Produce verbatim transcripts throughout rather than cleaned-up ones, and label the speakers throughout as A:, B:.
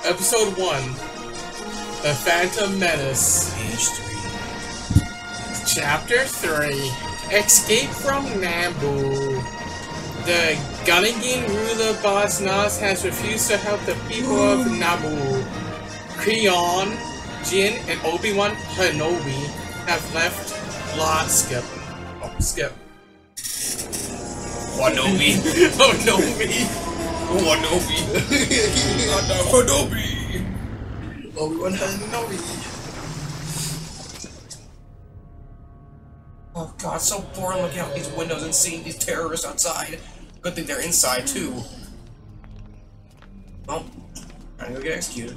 A: Episode one. The Phantom Menace.
B: Page three.
A: Chapter three. Escape from Naboo. The Gunnigan ruler boss Nas has refused to help the people of Naboo. Creon, Jin, and Obi-Wan Kenobi have left La Skip. Oh, Skip.
B: Wanobi.
A: Kenobi.
B: Wanobi. Wanobi.
A: Obi-Wan Kenobi.
B: Oh god, so boring looking out these windows and seeing these terrorists outside. Good thing they're inside too. Well, I'm gonna go get executed.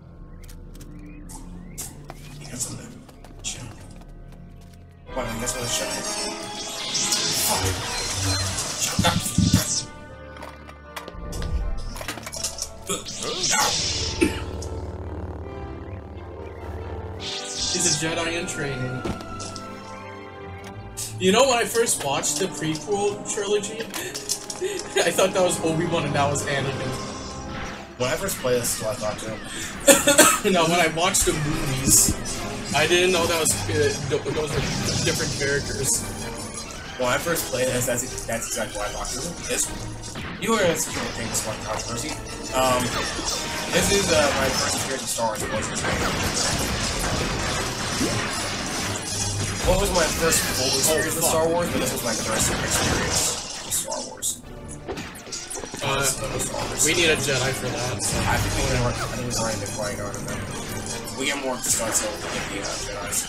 B: You got something there. Shut up. Well, I guess I'm gonna shut up. Fuck. Shut up.
A: He's a Jedi in training. You know, when I first watched the prequel trilogy, I thought that was Obi-Wan and that was Anakin.
B: When I first played this, I thought too.
A: No, when I watched the movies, I didn't know that was uh, those were different characters.
B: When I first played this, that's, that's exactly what I thought. This, you were in a thing, this one controversy. Um, this is uh, my first experience with Star Wars. It wasn't What was my first full experience with Star Wars? But this was my first experience with Star Wars.
A: Uh,
B: Star Wars.
A: we need a Jedi for that. So.
B: I think we're I think we're already been playing on it. We get more to start, so we get the uh, Jedi's.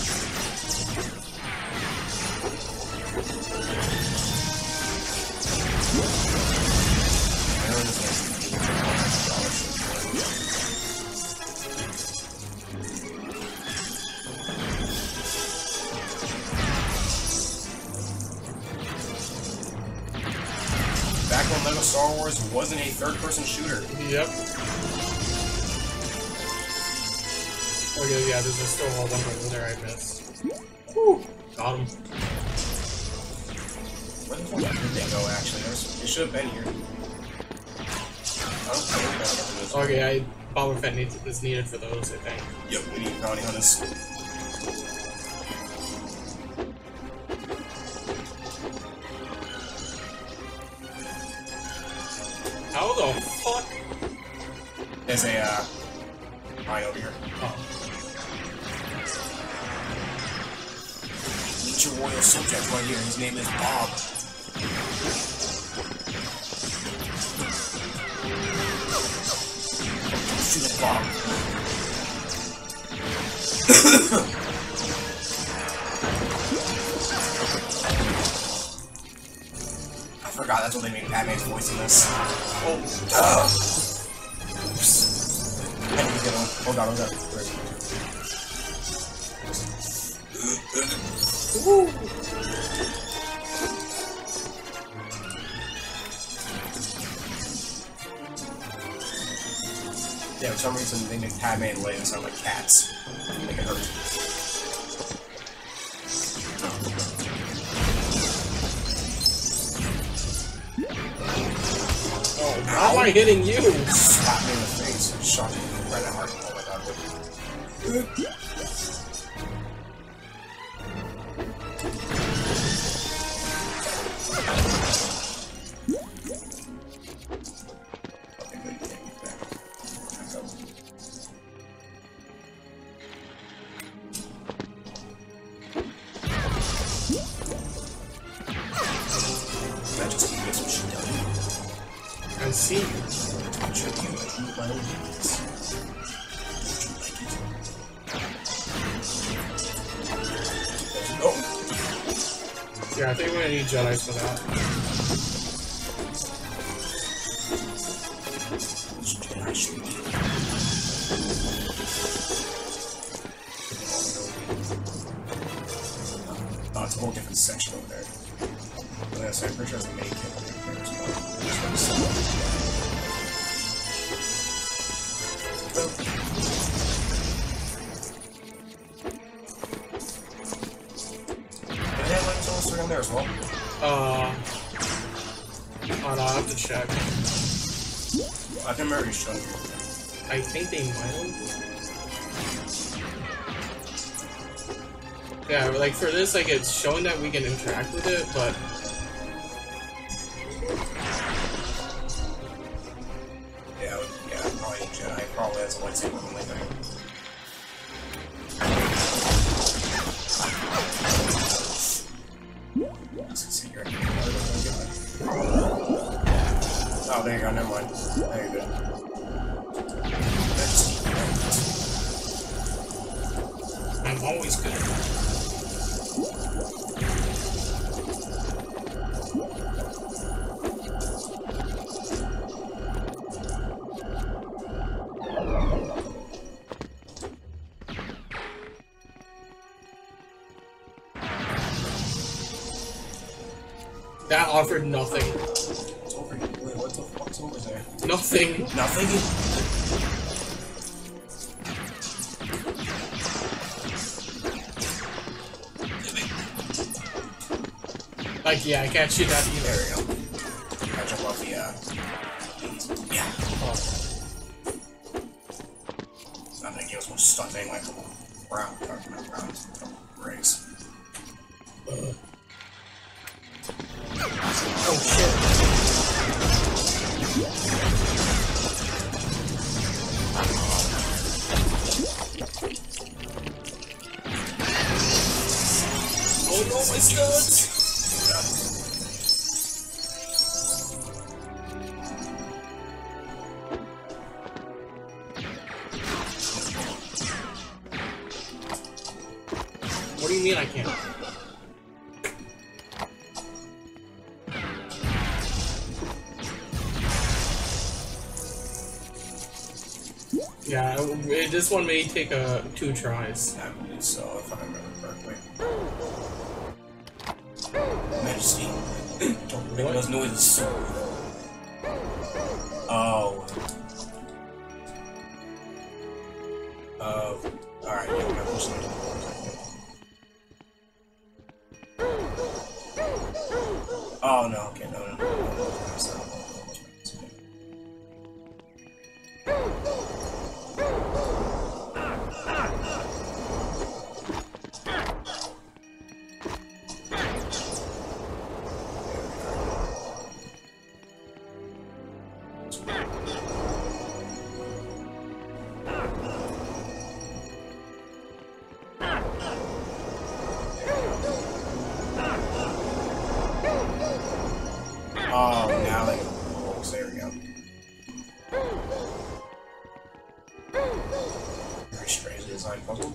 B: Back when Lego Star Wars wasn't a third-person shooter.
A: Yep. Oh yeah, yeah, there's still a one over there I missed. Whew. Got him.
B: Where the fuck did they go, actually? There's, it should have been here. I don't think we gotta get to this.
A: Okay, I Boba Fett needs, is needed for those, I think.
B: Yep, we need bounty hunters.
A: How the fuck?
B: There's a, uh, mine over here.
A: Oh.
B: Meet your royal subject right here. His name is Bob. Shoot at Bob. I forgot that's what they made Padme's voice in this. Oh, duh. Oops. I need to get on. Oh god, oh god.
A: Woo.
B: Yeah, for some reason they make Padme and Leia sound like cats. Make it hurt.
A: Oh, how am I hitting you?
B: Slap me in the face and shot me right at heart. Oh my god.
A: I see.
B: Oh.
A: Yeah, I think we're gonna need Jedi's for that.
B: Oh, it's a whole different section over there. Yeah, so I'm pretty sure there's a main kit over there as well. Down there as well.
A: Uh, oh no, I have to check.
B: I can remember you showing me.
A: I think they might have. Yeah, like for this, like it's showing that we can interact with it, but
B: yeah, yeah, probably Jedi probably has a lightsaber only thing. Oh, there you go, never mind. There you go.
A: I'm always good. That offered nothing.
B: What's over here? Wait, what the fuck's over there?
A: Nothing.
B: Nothing?
A: Like, yeah, I can't shoot that either.
B: There we go. I jump off the, uh... yeah.
A: Oh.
B: I think it was more stunning, like, brown, brown, brown, rays.
A: Uh. Oh shit. Oh no, my studs! What do you mean I can't? Yeah, it, this one may take uh, two tries.
B: I believe so, if I remember correctly. Majesty, don't make those noises. Oh. Uh, alright, yeah, we gotta push them into the water. Oh, no, okay, no, no, no. no, no, no, no, no. Oh, now they go. There we go. Very strangely designed puzzle.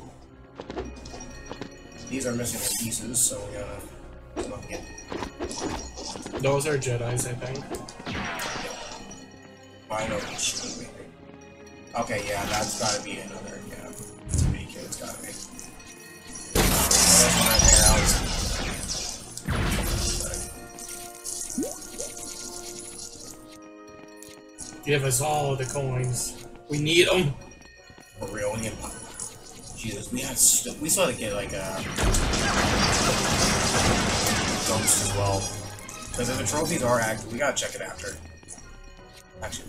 B: These are missing their pieces, so we gotta come up and get.
A: Those are Jedis, I think.
B: Oh, I know these should be. Okay, yeah, that's gotta be another. Yeah, it's a big kid. It's gotta be. Oh, there's one right there. I was.
A: Give us all the coins. We need them.
B: For real, we need them. Jesus, we had st we still had to get like a ghost as well. Because if the trophies are active, we gotta check it after. Actually.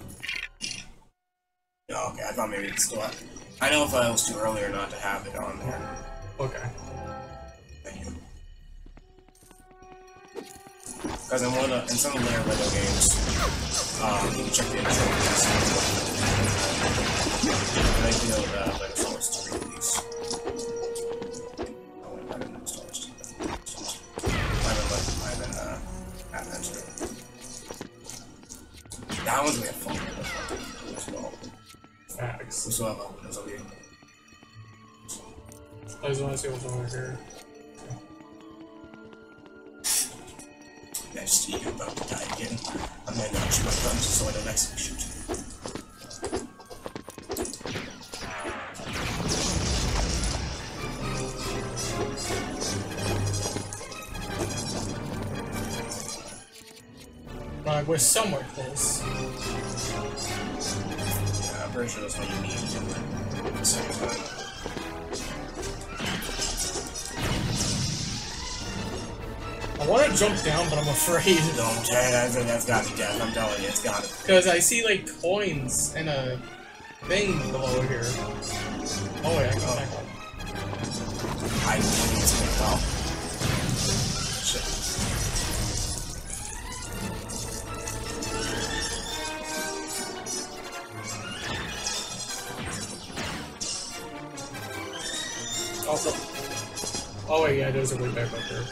B: Oh, okay, I thought maybe it's still had. I know if I was too early or not to have it on there.
A: Okay.
B: Thank you. Because in one of the, in some of the later Lego games, um, you can check the intro. And I feel that Lego Star Wars to release. Oh wait, I didn't know Star Wars two. I haven't let, I haven't, uh, had that too. That one's gonna be fun as well.
A: Facts.
B: We still have a Windows over here.
A: I just want to see what's over here.
B: Majesty, you're about to die again. I'm gonna not shoot my guns so I don't actually shoot.
A: Right, we're somewhere close.
B: Yeah, I'm pretty sure that's what you need to do at the same time.
A: I want to jump down, but I'm afraid.
B: Don't, that's, that's gotta be death, I'm telling you, it's gotta be.
A: Because I see, like, coins and a thing below here. Oh wait, I got that.
B: I didn't see it at all. Shit.
A: Also, oh wait, yeah, there's a way back up there.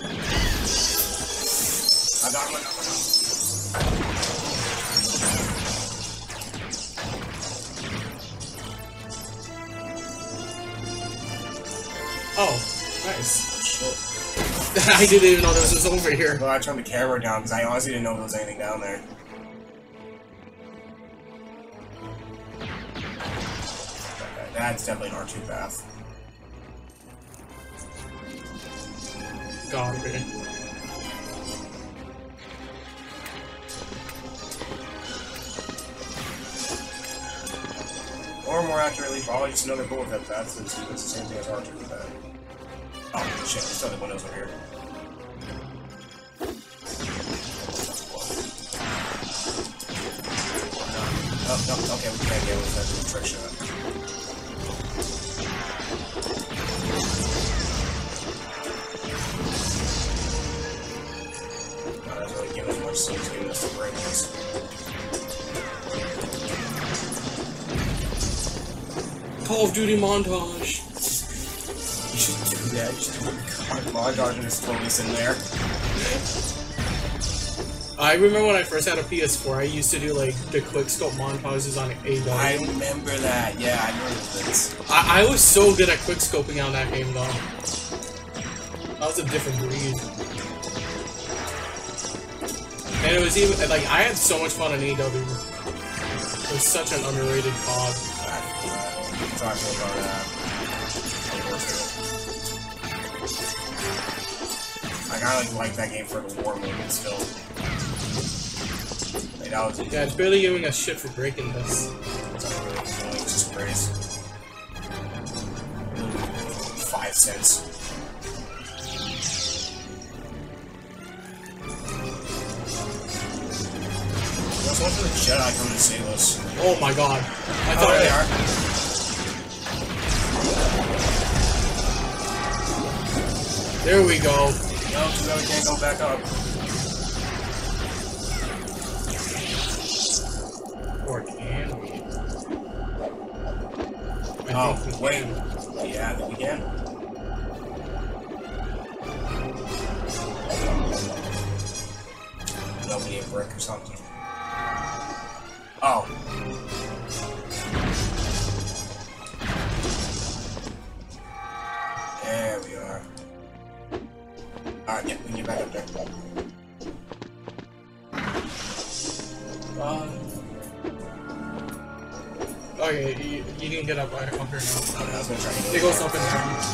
B: I got him, I got him, I got him.
A: Oh, nice. I didn't even know this was over here.
B: Well, I turned the camera down because I honestly didn't know there was anything down there. Okay, that's definitely an R two path.
A: Gotta be.
B: Or more accurately, probably just another bullet head path since it's the same thing as R two path. Oh shit, there's other windows over here. Oh, no, okay, we can't get with that trick shot. Not that's really giving us much, so he's giving us the breakers.
A: Call of Duty montage.
B: You should do that. You should do a montage and just throw this in there.
A: I remember when I first had a P S four, I used to do like the quickscope montages on A W.
B: I remember that. Yeah, I remember this.
A: I, I was so good at quickscoping on that game though. That was a different breed. And it was even like I had so much fun in A W. It was such an underrated C O D.
B: Talk to about that. I kinda like, like that game for the war movement still. Like, that was
A: yeah, it's barely giving us shit for breaking this.
B: It's not really annoying, it's just praise. Five cents. Let's watch the Jedi come to save us.
A: Oh my god. I thought
B: oh, they are.
A: There we go.
B: No, too bad we can't go back up.
A: Or can we? I
B: oh,
A: think we
B: wait.
A: can.
B: Yeah, I think we can. Nobody a brick or something. Oh. There we are. Alright, yeah, we can get back up there.
A: Um, okay, you, you can get up right up here now.
B: Okay, I was gonna try to
A: It goes up and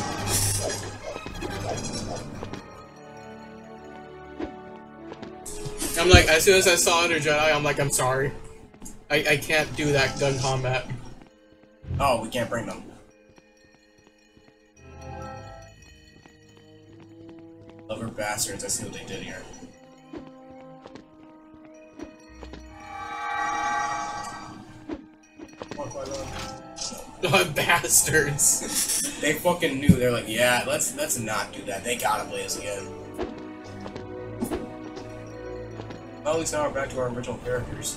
A: down. I'm like, as soon as I saw Under Jedi, I'm like, I'm sorry. I, I can't do that gun combat.
B: Oh, we can't bring them. Lover bastards, I see what they did here.
A: Bastards.
B: They fucking knew. They're like, yeah, let's let's not do that. They gotta play us again. Well, at least now we're back to our original characters.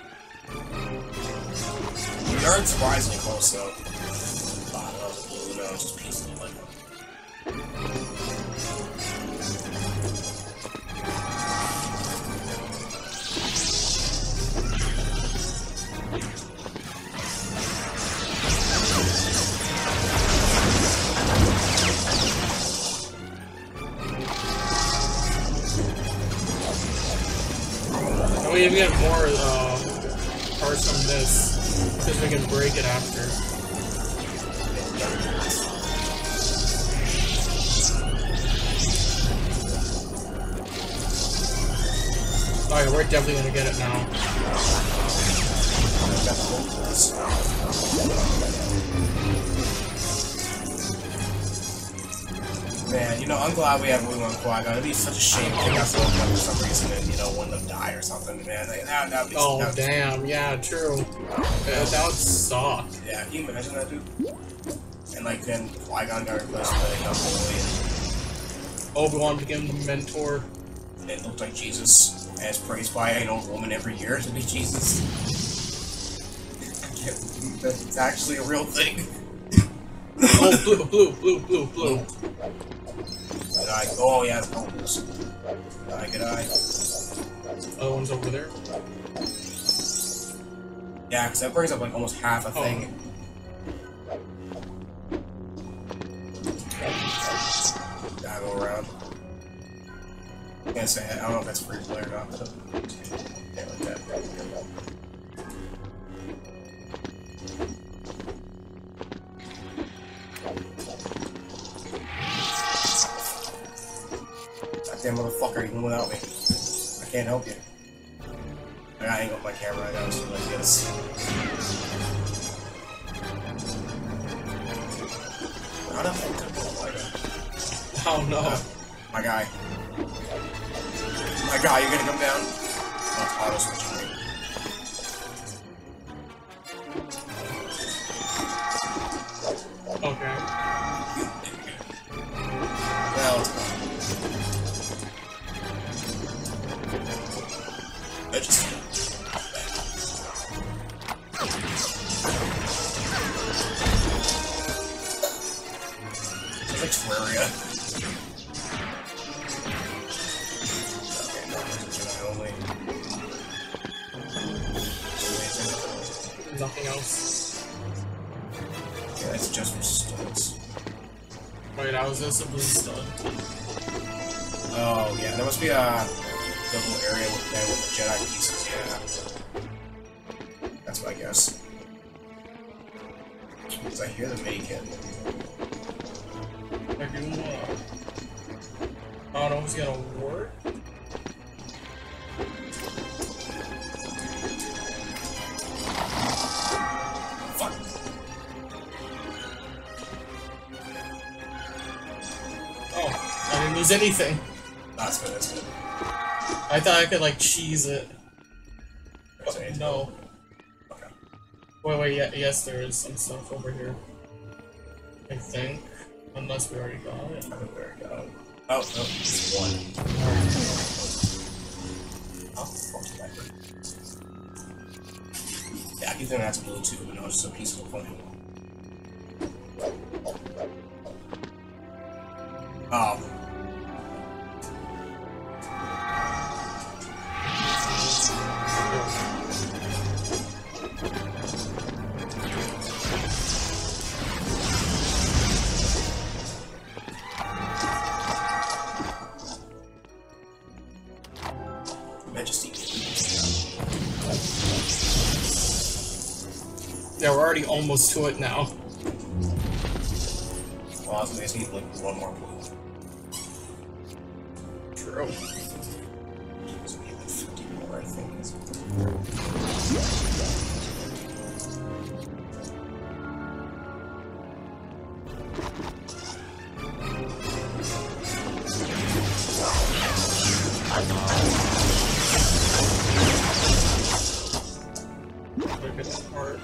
B: We are surprisingly close, though. Oh, that was blue. No, it's just pieces of Lego.
A: And we even get more uh, parts from this, because we can break it after. Oh yeah, we're definitely gonna get it now.
B: Man, you know, I'm glad we have Obi-Wan Qui-Gon. It'd be such a shame if they got someone for some reason and, you know, one of them die or something, man. Like, that, that'd be,
A: oh,
B: that'd be
A: damn. Yeah, true. Yeah, that would suck.
B: Yeah, can you imagine that, dude? And, like, then Qui-Gon got replaced by, like, a boy.
A: Obi-Wan became the mentor.
B: And it looked like Jesus, as praised by an old woman every year to be Jesus. I can't believe that it's actually a real thing.
A: Oh, blue, blue, blue, blue, blue.
B: Good eye. Oh, yeah, it's bones. Good eye, good eye.
A: Other one's over there.
B: Yeah, because that brings up like almost half a
A: Oh.
B: thing. Gotta go around. I can't say, I don't know if that's free play or not, but yeah, like that. Goddamn motherfucker, even without me. I can't help you. I gotta angle my camera right now, so like this. How the fuck did I pull like that?
A: Oh no.
B: Uh, my guy. My guy, you're gonna come down? Oh, it's auto switching me.
A: Okay.
B: Well, let's go. I just. It's like Terraria. Okay, no, Jedi only.
A: Nothing else.
B: Yeah, it's just resistance.
A: Wait, how is this a blue stud?
B: Oh, yeah, there must be a double area with, uh, with the Jedi pieces, yeah. That's what I guess. Because I hear the make-in.
A: I do, uh... I don't know if it's gonna work.
B: Fuck.
A: Oh, I didn't lose anything.
B: That's good, that's good.
A: I thought I could, like, cheese it.
B: Is there anything?
A: No.
B: Okay.
A: Wait, wait, yeah, yes, there is some stuff over here. I think. Unless we already got it.
B: I think we already got it. Oh, no, just one. Oh, fuck that. Yeah, I keep thinking that's blue too, but no, it's just a piece of equipment. Oh. Majesty.
A: Yeah, we're already almost to it now.
B: Well, I was gonna just need like one more blue.
A: True.
B: So even fifty more, I think. Is
A: Look at that part.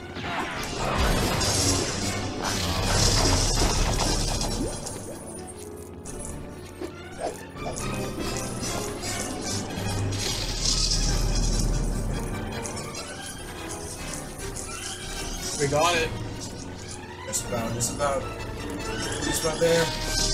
A: We got it.
B: just about, just about, just about there.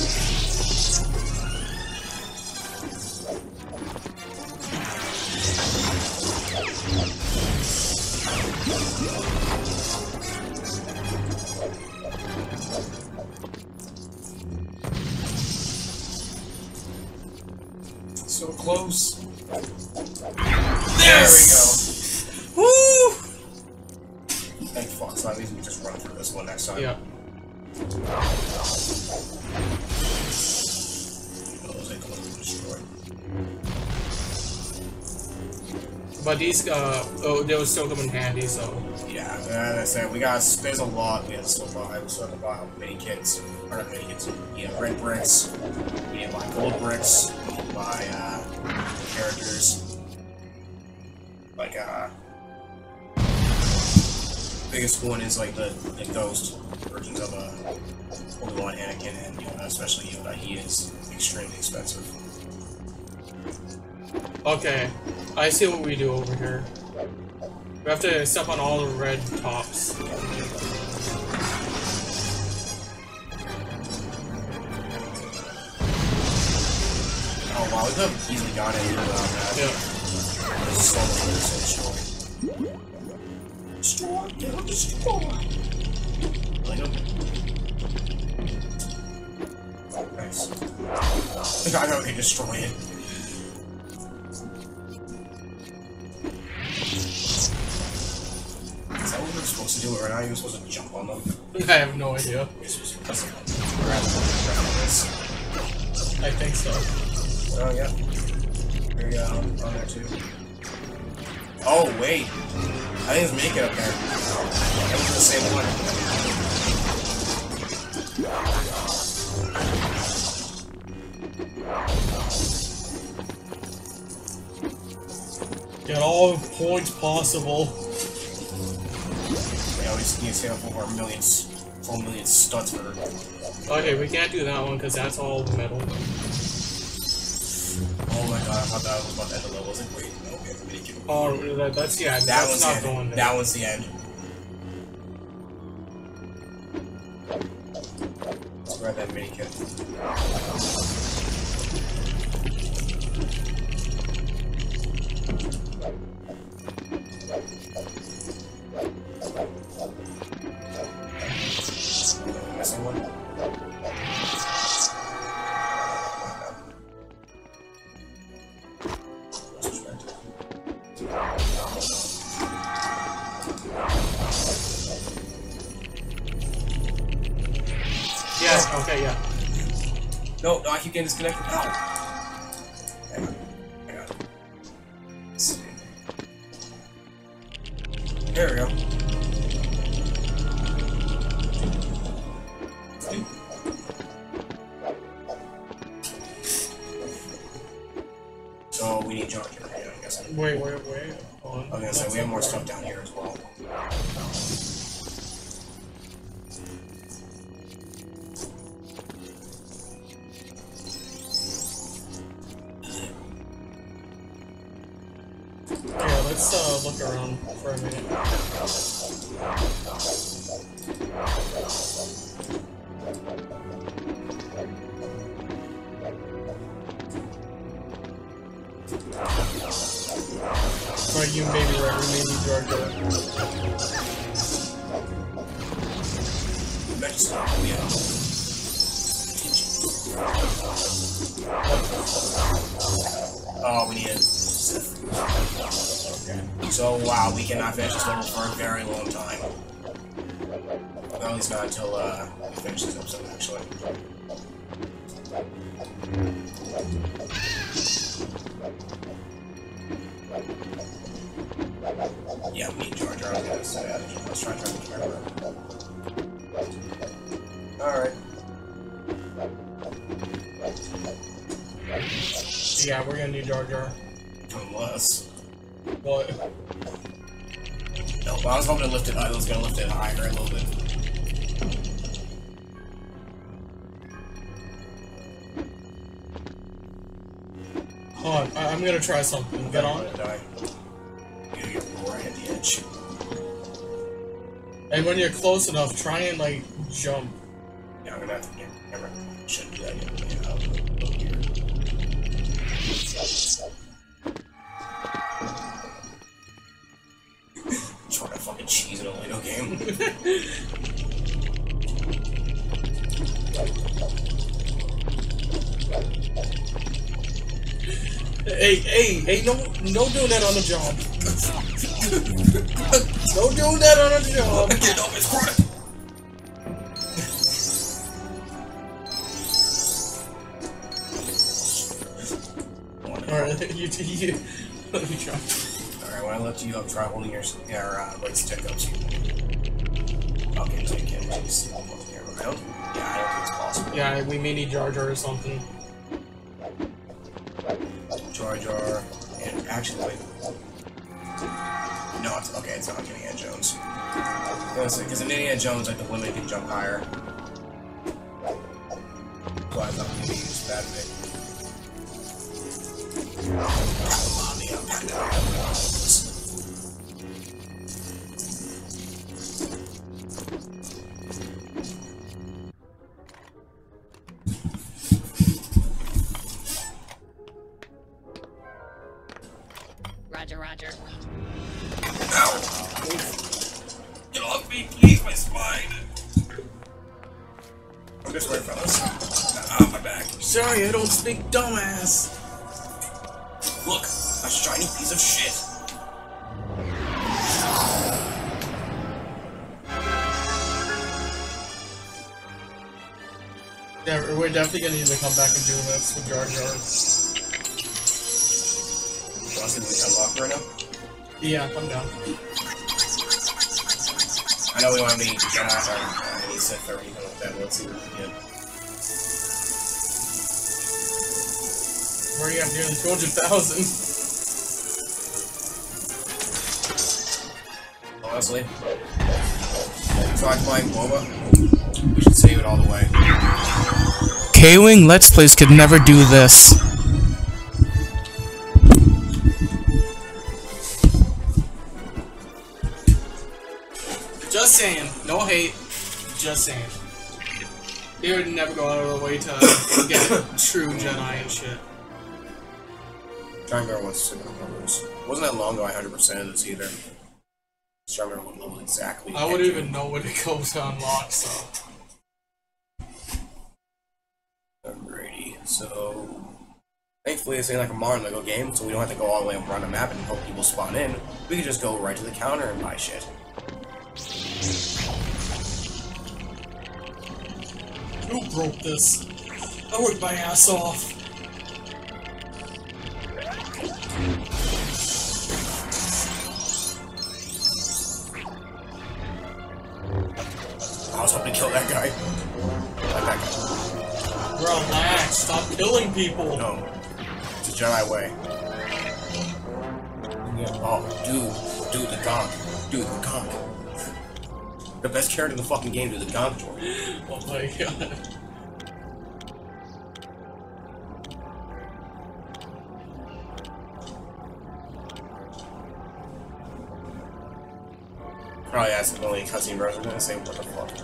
B: So close. There we go.
A: Woo!
B: Thank fuck, so that means we just run through this one next time.
A: Yeah.
B: Those ain't going to destroy.
A: But these, uh, oh, they will still come in handy, so.
B: Yeah, as I said, we got, there's a lot we have to still buy. We still have to buy mini kits, or not mini kits, we have red bricks, we need to buy gold bricks, we need to buy, uh, characters, like, uh, biggest one is, like, the, the ghost versions of, uh, Obi-Wan, Anakin, and, you know, especially Yoda. He is extremely expensive.
A: Okay, I see what we do over here. We have to step on all the red tops.
B: Oh wow, we could have easily gone in without that.
A: Yeah.
B: There's so much to destroy. Destroy, kill, destroy. Like him. Nice. I know we can destroy it. Is that what we were supposed to do, or are you supposed to jump on them?
A: I have no idea.
B: You're supposed to press them. Grab them, grab this.
A: I think so.
B: Oh, yeah. There you go, on there too. Oh, wait. I think it's make it up there. That was the same one.
A: Get all the points possible.
B: Yeah, we just need to save up for our millions, four million studs for her.
A: Okay, we can't do that one because that's all metal.
B: Oh my god, I thought that was about the end of the level. I was like, wait, no, we have to make it.
A: Oh, that, that's, yeah,
B: that
A: that's
B: one's
A: not
B: the end.
A: going there.
B: That one's the end. Let's grab that mini kit. Missing one?
A: Yeah, okay, yeah.
B: No, no, I keep getting disconnected. No! Hang on. I got it. Let's see. There we go. So we need John here, yeah, I guess.
A: Wait, wait, wait. Hold on.
B: I was gonna say, we have more stuff down here as well.
A: Yeah, let's uh, look around for a minute. Right, you may be right, we may need Jar Jar.
B: Next time, yeah. Oh, we need it. Okay. So, wow, we cannot finish this level for a very long time. Well, at least not until uh, we finish this episode, actually. Yeah, we need Jar Jar. I was gonna say, I was trying to remember. Alright.
A: Yeah, we're gonna need Jar Jar.
B: Unless.
A: What?
B: No, but I was hoping to lift it. I was gonna lift it higher a little bit.
A: Hold on, I I'm gonna try something. Get on.
B: Die. You're right at the edge.
A: And when you're close enough, try and like jump.
B: Yeah, I'm gonna have to get. Never. Shouldn't do that yet. Yeah, I'll go here. Trying to fucking cheese in a Lego game.
A: Hey, hey, hey, no, no doing that on the job. No doing that on the job.
B: Get off his product.
A: Alright, you, you, let me try.
B: Alright, Alright, when I lift you up, try holding your, your uh, right stick up so you okay, so you can just I don't, yeah, I don't think it's possible.
A: Yeah, we may need Jar Jar or something.
B: Jar Jar, and actually, wait. No, it's okay, it's not Indiana Jones. Because in Indiana Jones, like, the women can jump higher. So I thought maybe use that bit.
C: Roger, roger.
B: Ow! Get off me, please, my spine! I'm this way, fellas. Ah, my back.
A: Sorry, I don't speak dumbass.
B: Look, a shiny piece of shit.
A: Yeah, we're definitely gonna need to come back and do this with Jar Jar.
B: Want to see what we unlock right now?
A: Yeah, I'm down.
B: I know we want to be Jedi or any Sith or anything like that, but let's see what we can get.
A: Where do you have nearly two hundred thousand?
B: Honestly. So I playing MOBA. We should save it all the way.
A: K-Wing Let's Plays could never do this. Just saying. No hate. Just saying. They would never go out of their way to get true Jedi and shit.
B: Trying to remember what's in the numbers. Wasn't that long ago I one hundred percent this either. Just trying to remember what level exactly.
A: I wouldn't even know what it goes to unlock, so.
B: Alrighty, so thankfully this ain't like a modern Lego game, so we don't have to go all the way around the map and hope people spawn in. We can just go right to the counter and buy shit.
A: Who broke this? I worked my ass off.
B: I was hoping to kill that guy. Like that guy.
A: Relax, stop killing people.
B: No. It's a Jedi way. Yeah. Oh, dude. Dude, the gonk. Dude, the gonk. The best character in the fucking game, dude, the gonk droid.
A: Oh my god.
B: Probably asked the million cutscene bros are gonna say, what the fuck?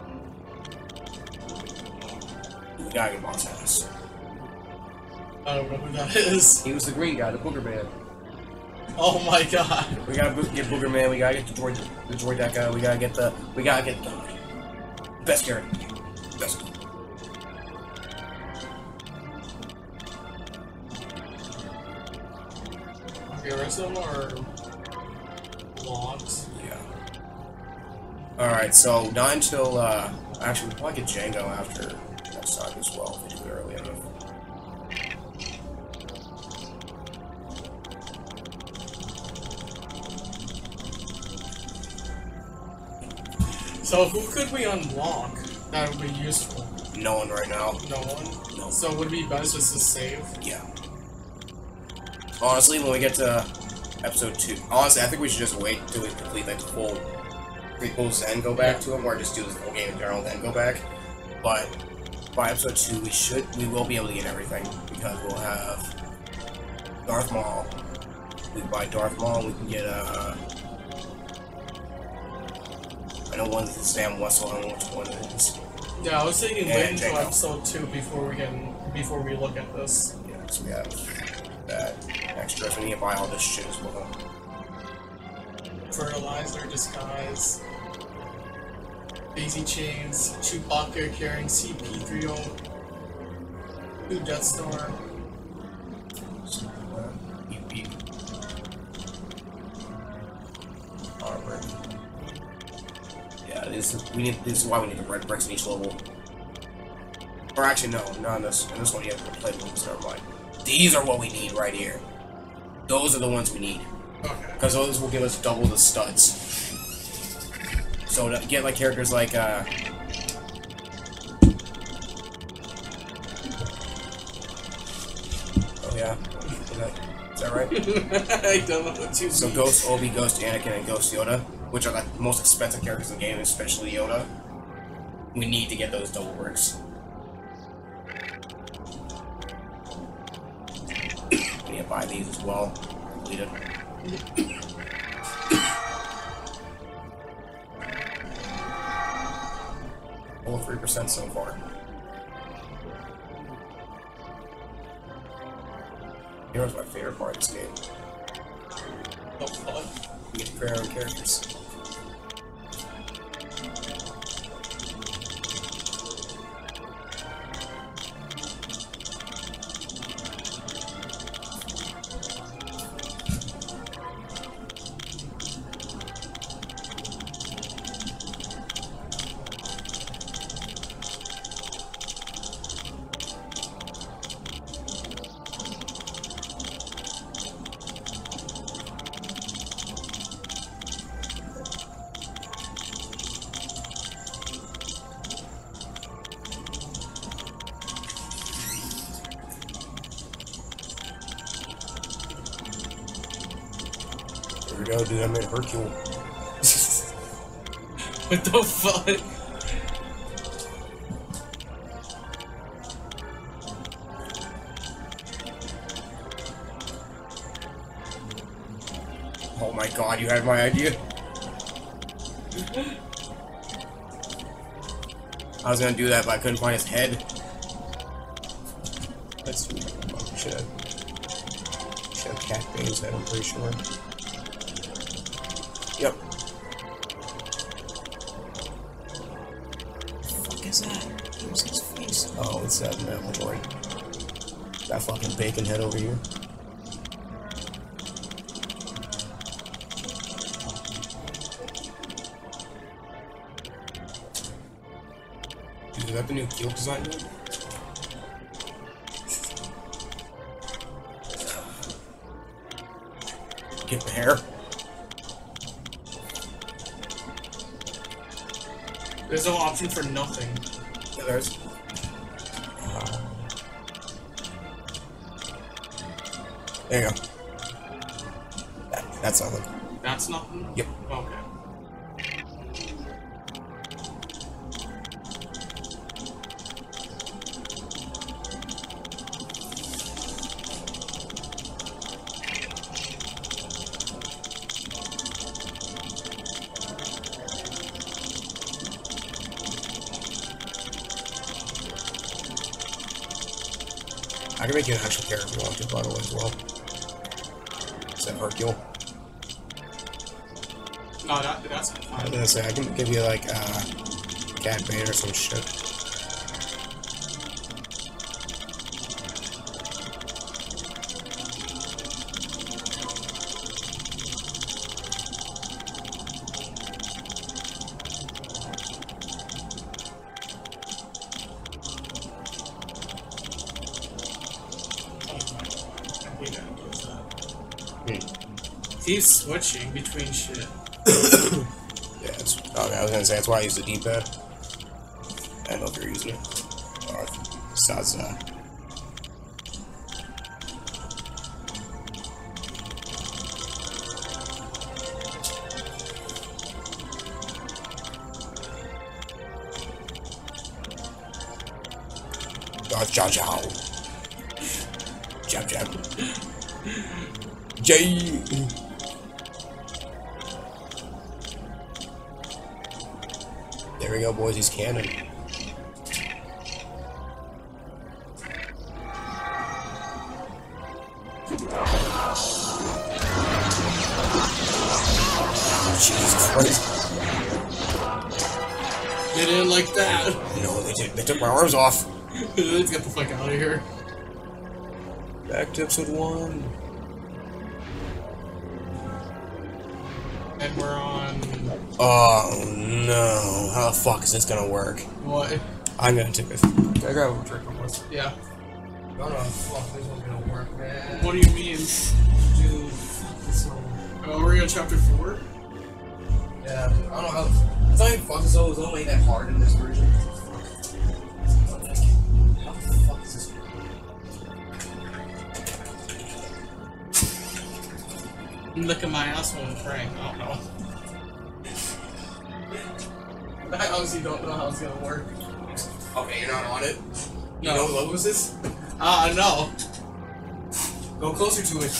B: We gotta get boss ass.
A: I don't know who that is.
B: He was the green guy, the booger man.
A: Oh my god.
B: We gotta get booger man, we gotta get the droid, the droid that guy, we gotta get the, we gotta get the best character. Best.
A: Okay, rest of them are logs.
B: Yeah. Alright, so not until, uh, actually, we'll probably get Django after next time as well, if we do it early enough.
A: So who could we unlock that would be useful?
B: No one right now.
A: No one?
B: No.
A: So would it be best just to save?
B: Yeah. Honestly, when we get to episode two, honestly, I think we should just wait until we complete like the full prequels and go back to them, or just do the whole game in general then go back. But by episode two, we should, we will be able to get everything because we'll have Darth Maul. We can buy Darth Maul. And we can get uh, I know one's the Sam Wessel. I don't know which one it is.
A: Yeah, I was thinking
B: And
A: wait until
B: Django.
A: episode two before we can before we look at this.
B: Yeah, so we have that extra. So we need to buy all this shit as well.
A: Fertilizer, disguise, daisy chains, Chewbacca carrying C P three oh, two Death Star.
B: So, uh, beep beep. Armor. Yeah, this is, we need. This is why we need the red bricks in each level. Or actually, no, not in this. In this one, you have to play with them. Never mind. These are what we need right here. Those are the ones we need. Because those will give us double the studs. So to get like characters like uh Oh yeah. Is that, is that right?
A: I don't know what you
B: So
A: mean.
B: Ghost Obi, Ghost Anakin, and Ghost Yoda, which are the most expensive characters in the game, especially Yoda. We need to get those double bricks. We need to buy these as well. Completed. All three percent so far. Here's my favorite part of this game.
A: Oh, fuck.
B: You get to create our own characters. There we go, dude. I made Hercule.
A: What the fuck?
B: Oh my god, you had my idea. I was gonna do that, but I couldn't find his head. Let's do oh, should have should have Cat Bane's head, I'm pretty sure. Yep. What the fuck is that? Where's his face? Oh, it's that Mandalorian. That fucking bacon head over here. Dude, is that the new Keel design? Get the hair.
A: There's no option for nothing.
B: Yeah, there's. Uh, there you go. That, that's nothing.
A: That's nothing?
B: Yep.
A: Okay.
B: I can make you an actual character if you want to, by the way, as well. Is that Hercule?
A: No, that, that's
B: I was
A: fine.
B: gonna say, I can give you, like, uh, Cat Bane or some shit.
A: He's switching between shit.
B: Yeah, it's, okay, I was gonna say, that's why I use the D-pad. I don't know if you're using it. Or besides that. Darth Jar Jar. Jab jab. Jay. There we go, boys. He's canon. Jesus Christ.
A: They didn't like that.
B: No, they did. They took my arms off.
A: Let's get the fuck out of here.
B: Back to episode one.
A: And we're on...
B: Oh no. How the fuck is this gonna work?
A: What?
B: I'm gonna take this. Can I grab a drink on this?
A: Yeah.
B: No, no, fuck, this one's gonna work, man.
A: What do you mean?
B: Dude, fuck this one.
A: Oh, we're on chapter four?
B: Yeah, I don't know how. It's not even fun, so it's only that hard in this version. How the fuck is this?
A: Look at my ass while I'm praying. I don't know. I honestly don't know how it's gonna work.
B: Okay, you're not on it? You
A: No.
B: know what level is this?
A: Ah, uh, no.
B: Go closer to it.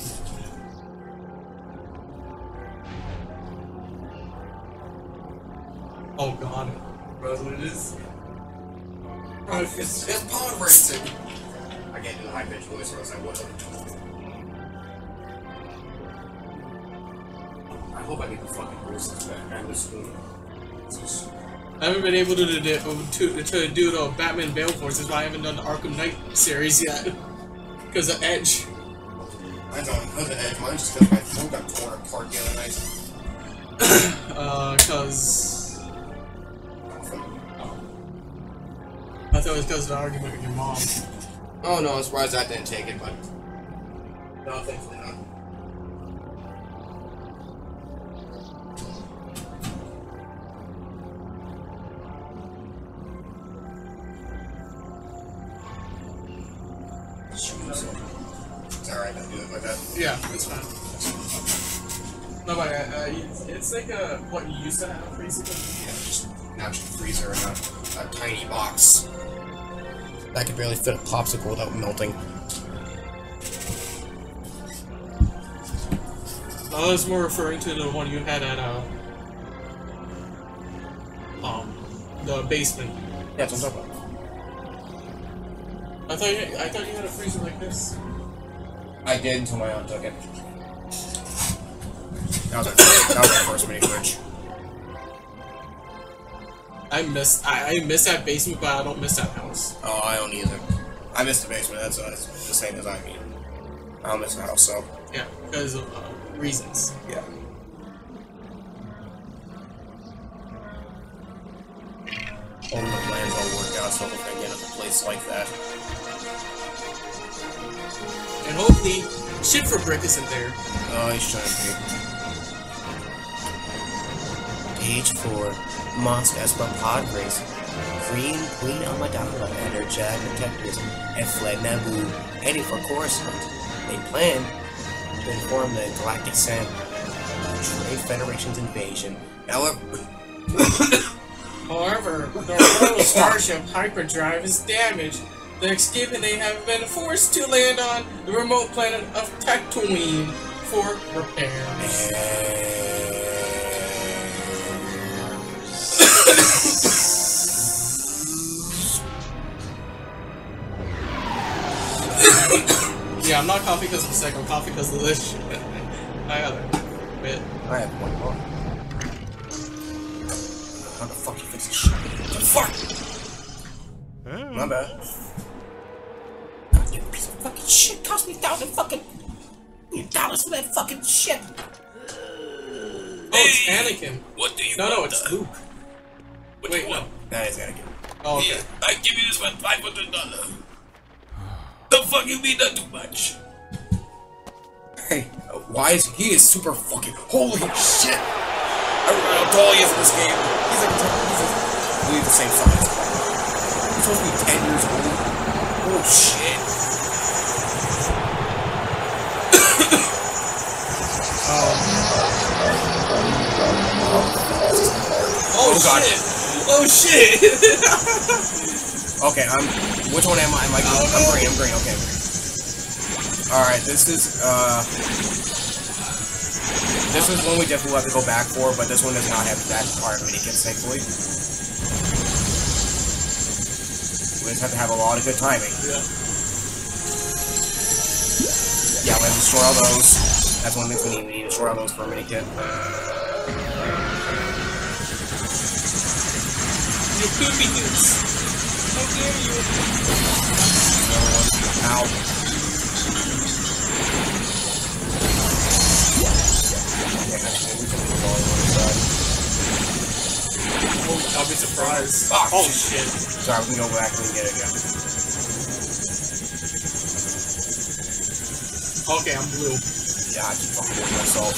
A: Oh god.
B: Bro, that's what it is. Bro, it's, it's pod racing. I can't do the high pitched voice or else I would have. I hope I get the fucking voices back. I'm just doing
A: I haven't been able to do, to, to do the Batman Bale Force, that's why I haven't done the Arkham Knight series yet. Because of Edge.
B: Mine's on because of Edge. Mine's just because my phone got torn apart the other night.
A: uh, cause... I thought it was because of the argument with your mom.
B: Oh no, I'm surprised that didn't take it, but... No, thankfully not. It's alright, I'll do it like that.
A: Yeah, it's fine. No, but uh, uh, it's, it's like a, what you used to have, basically.
B: Yeah, just natural freezer in a, a tiny box. That could barely fit a popsicle without melting.
A: I was more referring to the one you had at, uh... Um... the basement.
B: Yeah, that's what I'm talking about.
A: I thought you, I thought you had a freezer like this.
B: I did until my aunt took it. That was our first, that was our first mini fridge.
A: I miss I, I miss that basement, but I don't miss that house.
B: Oh, I don't either. I miss the basement. That's, uh, that's the same as I mean. I don't miss the house, so
A: Yeah, because of uh, reasons.
B: yeah. All the plans all work out, so if I can get a place like that.
A: And hopefully, shit for Brick isn't there.
B: Oh, he's trying to be. Page four. Mosque Espa Pod Race. Queen Queen Amidala and her Jag detectives have fled Naboo, heading for Coruscant. They plan to inform the Galactic Senate of the Trade Federation's invasion. However,
A: However, the Royal Starship hyperdrive is damaged. The escape and they have been forced to land on the remote planet of Tatooine for repairs. Yeah, I'm not coughing because I'm sick, I'm coughing because of this shit. I got a bit.
B: I have one more. How the fuck you fix this shit? What the fuck? Mm. My bad. God, you piece of fucking shit cost me a thousand fucking dollars for that fucking shit.
A: Oh, it's Anakin.
D: What do you
A: No,
D: want?
A: no, it's Luke.
D: What
A: Wait,
D: do you want?
B: That is Anakin.
A: Oh, okay.
D: Yeah, I give you this for five hundred dollars. The fuck you mean not too much?
B: Hey, uh, why is he is super fucking holy shit? I don't know how tall he is in this game. He's like he's like, he's the same size. He's supposed to be ten years old. Oh shit.
A: Oh.
B: Oh,
A: Oh,
B: god.
A: shit! Oh shit!
B: Okay, I'm. Which one am I? Am I? I'm, I'm green. I'm green. Okay. All right. This is. Uh. This is one we definitely will have to go back for, but this one does not have that part of minikits, thankfully. We just have to have a lot of good timing.
A: Yeah.
B: Yeah, we have to destroy all those. That's one thing we need. We need to destroy all those for a minikit.
A: You poopy dudes. How dare you?
B: Ow. Yeah, actually, we can move all on the side.
A: Oh, I'll be surprised.
B: Oh,
A: Oh shit.
B: Sorry, we can go back and get it again.
A: Okay, I'm blue.
B: Yeah, I keep fucking with myself.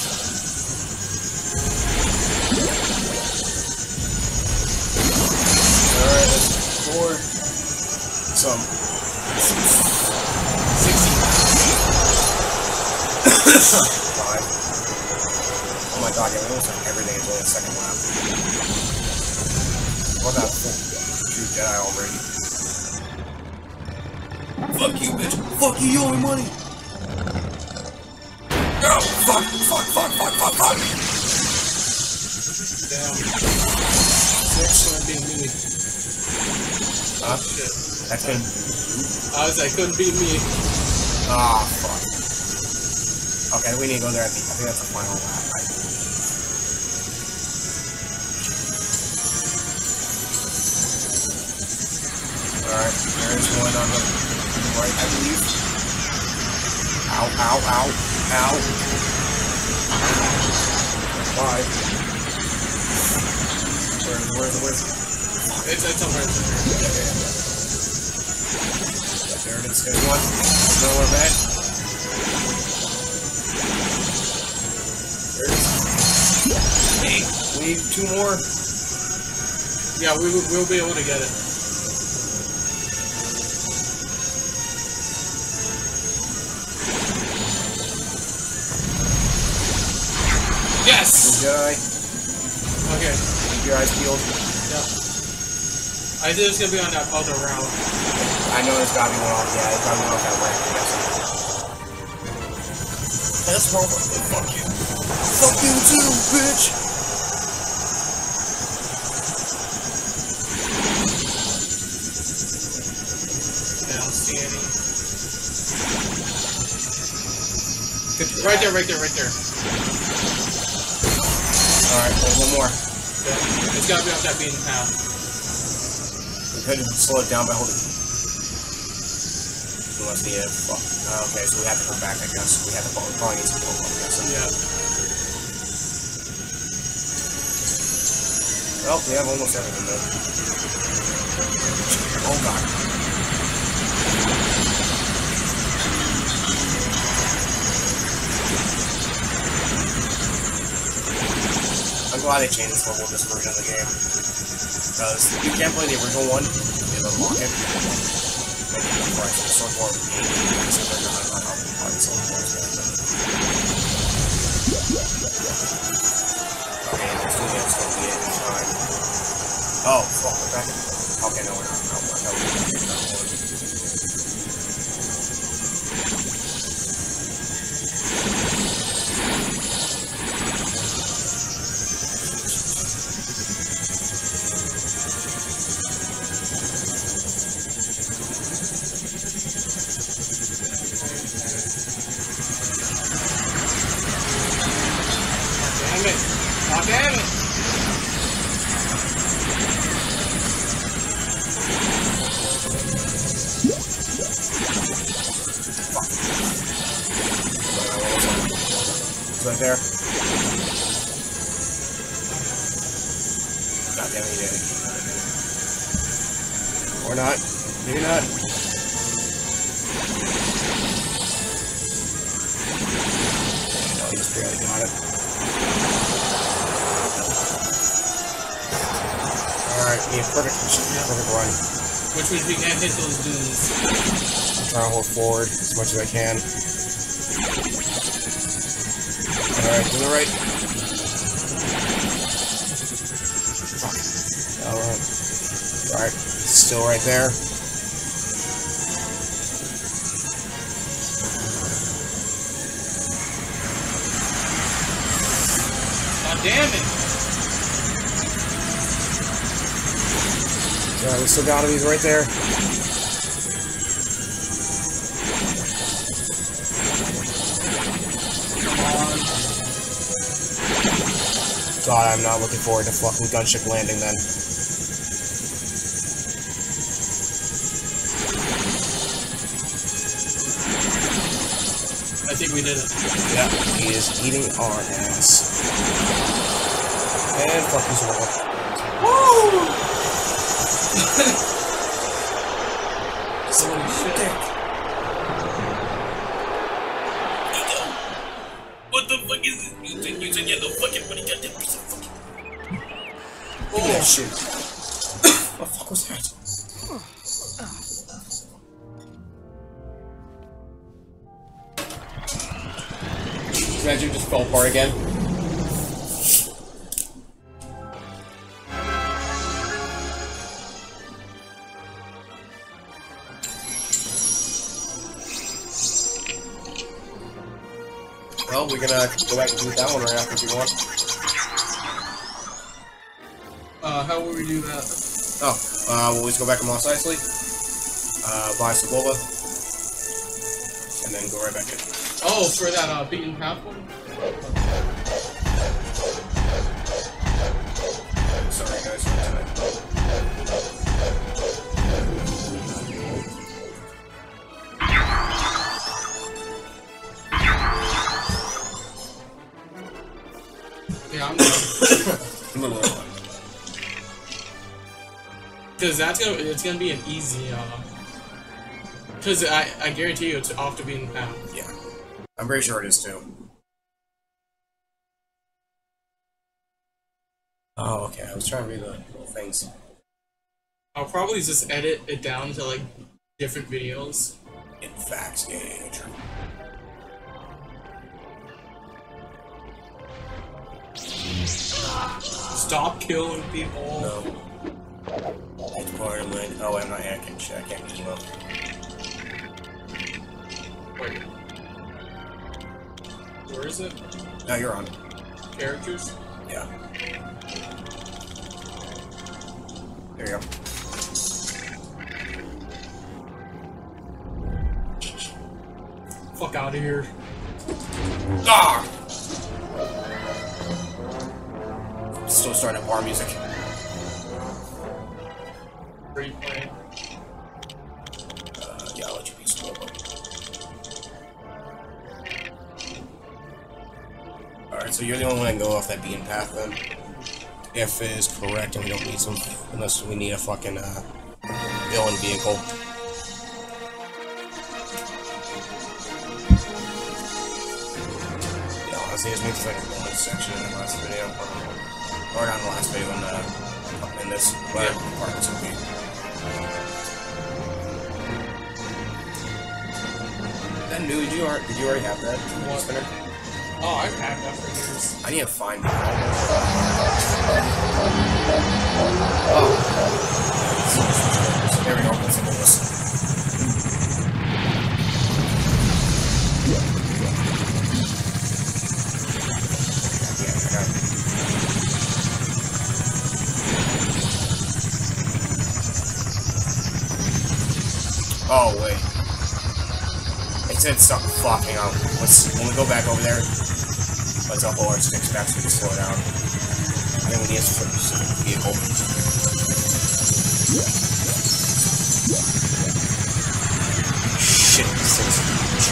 B: Alright, let's four. Some. Five. Oh my god, yeah, we almost have everything until the second lap. What that full true Jedi already?
D: Fuck you, bitch. Fuck you, you owe me money. Oh, fuck, fuck, fuck, fuck, fuck, fuck.
A: Damn. Six gonna be me.
B: Huh?
A: Shit.
B: That's gonna.
A: I was like, couldn't beat me.
B: Ah, fuck. Okay, we need to go there at the. I think that's the final lap, right? Alright, there's one on the right, I believe. Ow, ow, ow, ow. Bye. Where, where, where's it?
A: It's, it's over. It's over.
B: Yeah, yeah, yeah. Yeah, there it is. There's one. Another one back. There it is. Hey, we need two more.
A: Yeah, we will we'll be able to get it. Yes!
B: Good guy.
A: Okay.
B: Keep your eyes peeled.
A: Yeah. I think it's gonna be on that other route.
B: I know there's gotta be one off. Yeah, there's gotta be one off that ramp. That's robot. Fuck you. Fuck you too, bitch!
A: I don't see any. Right there, right there, right there.
B: Alright, there's one more.
A: Yeah. It's gotta be off that beaten path.
B: We couldn't slow it down by holding. We must need a fuck. Uh, okay, so we have to come back, I guess. We have to probably, probably need some help, I guess.
A: Yeah.
B: Well, we have almost everything though. Oh god. I'm glad they changed this level in this version of the game. Because you can't play the original one, you unlock it. And you can price it so far with the game. So they're not on how to price it. Okay, let's do this. Let's do it this time. Oh, fuck, we're back in. Okay, no, we're not. No, we're not. We're not.
A: Oh, damn it!
B: It's right there. God damn it, he did it. Or not. Maybe not. No, he just barely got it. Alright, we need a perfect, perfect run.
A: Which means we can't hit those dunes.
B: I'm trying to hold forward as much as I can. Alright, to the right. Fuck. Alright. Alright, still right there.
A: Oh, damn it!
B: Alright, we still got him, he's right there. God, I'm not looking forward to fucking gunship landing then.
A: I think we did it.
B: Yeah, he is eating our ass. And fuck his wall.
A: Woo!
B: Holy shit. Look at that shit. What the fuck was that?
E: Imagine just fell apart again. Well, we're gonna go back and do that one right after if you want.
A: Uh, how will we do that?
B: Oh, uh, we'll just go back to Mos Eisley, uh, buy some boba, and then go right back in.
A: Oh, for that uh, beaten path one?
B: Sorry guys for tonight.
A: Yeah, I'm done.
B: I'm a little
A: Because that's gonna, it's gonna be an easy, uh... Because I, I guarantee you it's off the beaten path.
B: Yeah. I'm pretty sure it is too. Oh, okay. I was trying to read the little things.
A: I'll probably just edit it down to, like, different videos.
B: In fact, yeah, yeah, yeah, true.
A: Stop killing people.
B: No. It's part of my... Oh, I'm not... I can't check. I can't emo.
A: Wait. Where is it?
B: No, you're on.
A: Characters?
B: Yeah. There you go.
A: Fuck out of here.
B: Ah! Still starting bar music.
A: Free play.
B: Uh, yeah, I'll let you be slow. Alright, so you're the only one that can go off that beaten path then. If it is correct and we don't need some, unless we need a fucking, uh, villain vehicle. Yeah, honestly, this makes like a bonus section in the last video. Or not in the last video, in, uh, in this, but yeah. Part of this will be. That new, did you, already, did you already have that?
A: What?
B: Spinner?
A: Oh, I've had that for years.
B: I need to find it. Oh. There we go. Let's look at this. Oh, wait. It said something fucking up. Let's, when we go back over there, let's up all our sticks back so we can slow down. I think we need a specific vehicle. Shit, this thing's huge.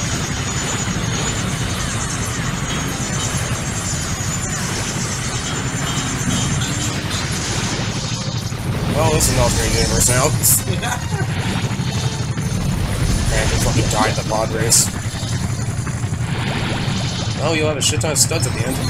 B: Well, this is an alternate universe now. Man, they fucking died in the pod race. Oh, you'll have a shit ton of studs at the end.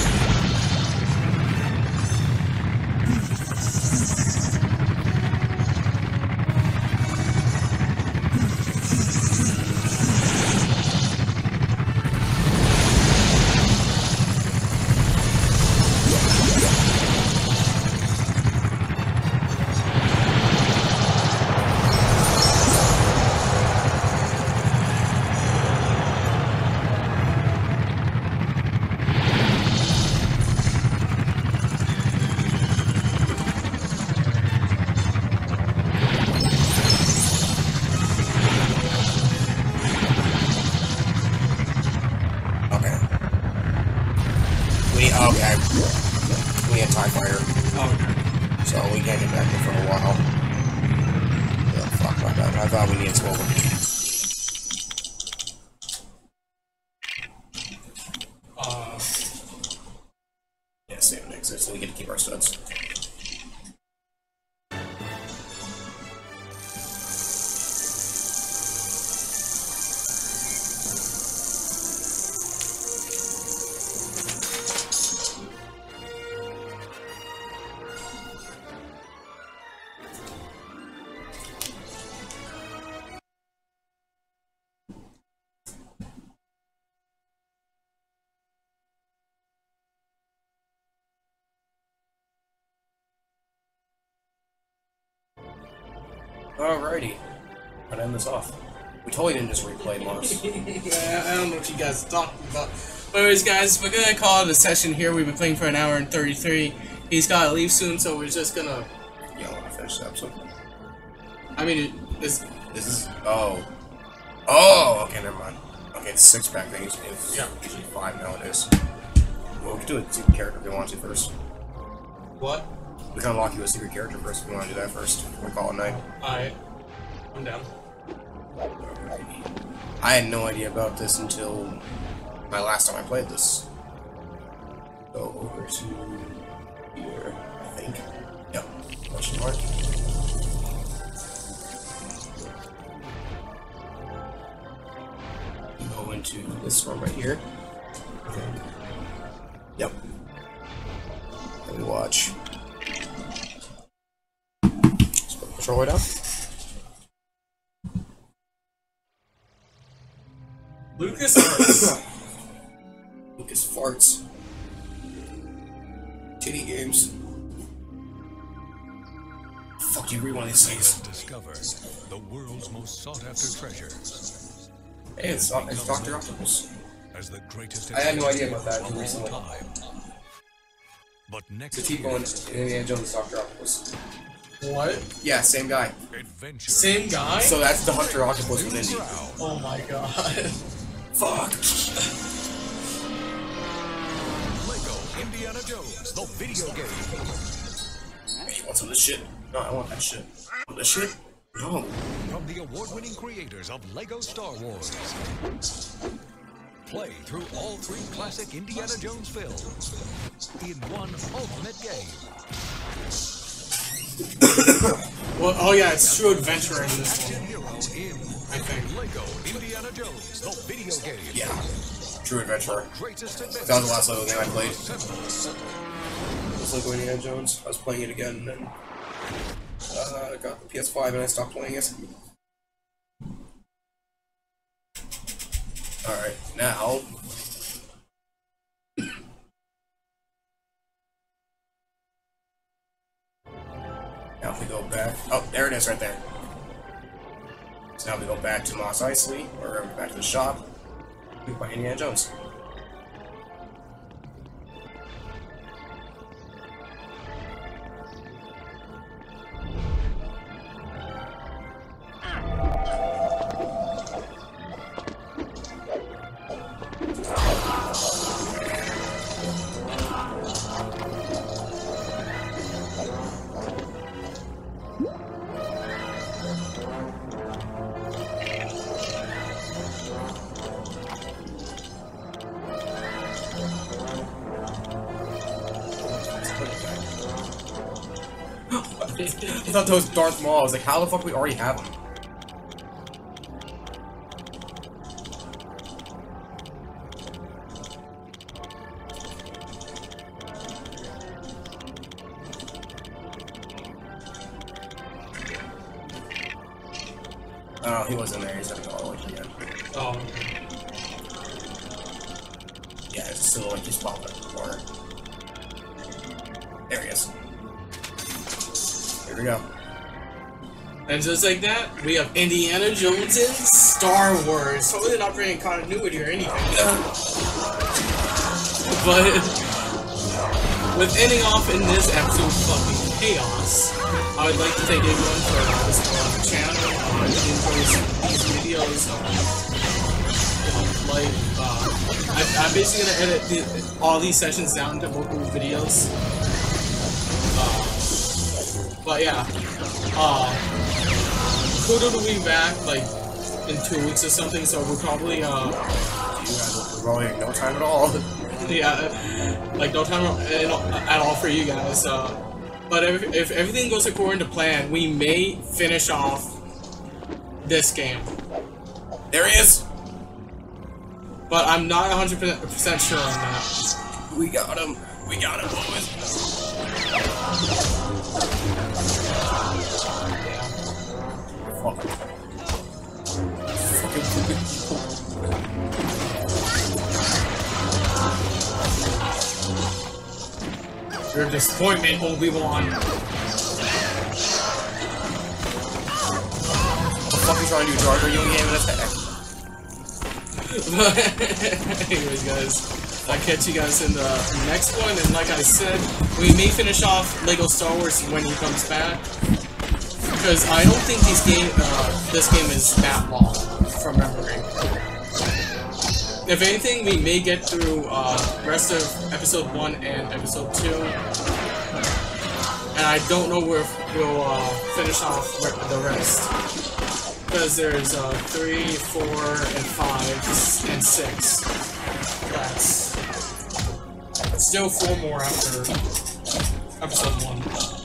B: Okay. We need a TIE fighter.
A: Okay.
B: So we can't get back there for a while. Yeah, fuck my bad. I thought we needed twelve.
A: Uh.
B: Yeah, save and exit so we get to keep our studs. Alrighty. I'll end this off. We totally didn't just replay Mars.
A: Yeah, I don't know what you guys are talking about. But anyways, guys, we're gonna call it a session here. We've been playing for an hour and thirty-three. He's gotta leave soon, so we're just gonna...
B: Yeah, I want to finish the episode.
A: I mean, it's...
B: This is... Oh. Oh! Okay, never mind. Okay, the six-pack thing is it's
A: Yeah.
B: usually five nowadays. Well, we can do a secret character if we want to first.
A: What?
B: We can unlock you a secret character first if we want to do that first. We call it night.
A: Alright. I'm down.
B: I had no idea about this until my last time I played this. Go over to here, I think. Yep. Question mark. Go into this one right here. Okay. Yep. Let me watch. Let's put the controller down.
A: Lucas farts.
B: Lucas farts. Titty games. Fuck you, read one of these things.
F: Discover the world's most sought-after treasure.
B: Hey, it's, it's Doctor Octopus.
F: As the greatest
B: I had no idea about that
F: of
B: until
F: all
B: recently.
F: time. But
B: The
F: next
B: T-Bone and Indiana Jones Doctor Octopus.
A: What?
B: Yeah, same guy.
F: adventure.
A: Same guy?
B: So that's the Doctor Octopus with Indy.
A: Oh my god.
B: Fuck.
F: Lego Indiana Jones, the video game.
B: Hey, you want some of this shit? No, I want that shit. Want this shit? No.
F: From the award-winning creators of Lego Star Wars. Play through all three classic Indiana Jones films in one ultimate game.
A: Well, oh yeah, it's true adventure in this
F: Action
A: one.
F: hero in
A: I think.
F: Lego Indiana Jones, the video game.
B: Yeah. True Adventure.
F: Greatest adventure.
B: That was the last Lego game I played.
F: Assemble.
B: It was Lego Indiana Jones. I was playing it again, and then uh, I got the P S five and I stopped playing it. Alright, now... Now if we go back... Oh, there it is right there. So now we go back to Mos Eisley, or back to the shop. We buy Indiana Jones. I thought that was Darth Maul. I was like, how the fuck we already have him? Oh, he wasn't there. He's gonna go all the way again.
A: Oh.
B: Yeah, it's still like he's popping up in the corner. There he is. Here we go.
A: And just like that, we have Indiana Jones in Star Wars. Totally not bringing continuity or anything. But with ending off in this absolute fucking chaos, I would like to thank everyone for listening on the channel. Uh, if you enjoy these videos, uh, like, uh, I, I'm basically gonna edit the, all these sessions down to multiple videos. Uh, but yeah, uh, Kudo will be back like in two weeks or something, so we'll probably uh,
B: You guys are rolling no time at all.
A: yeah, like no time at all for you guys. Uh, but if, if everything goes according to plan, we may finish off this game.
B: There he is.
A: But I'm not one hundred percent sure on that.
B: We got him. We got him, boys. Fuck. Fucking stupid people.
A: Your disappointment, Obi-Wan.
E: fuck are you trying to do, Jar Jar? You ain't even attack.
A: Anyways, guys, I'll catch you guys in the next one. And like I said, we may finish off Lego Star Wars when he comes back, because I don't think these game, uh, this game is that long from memory. If anything, we may get through uh, rest of episode one and episode two, and I don't know where we'll uh, finish off the rest. Because there's uh, three, four, and five, and six. That's still four more after episode one.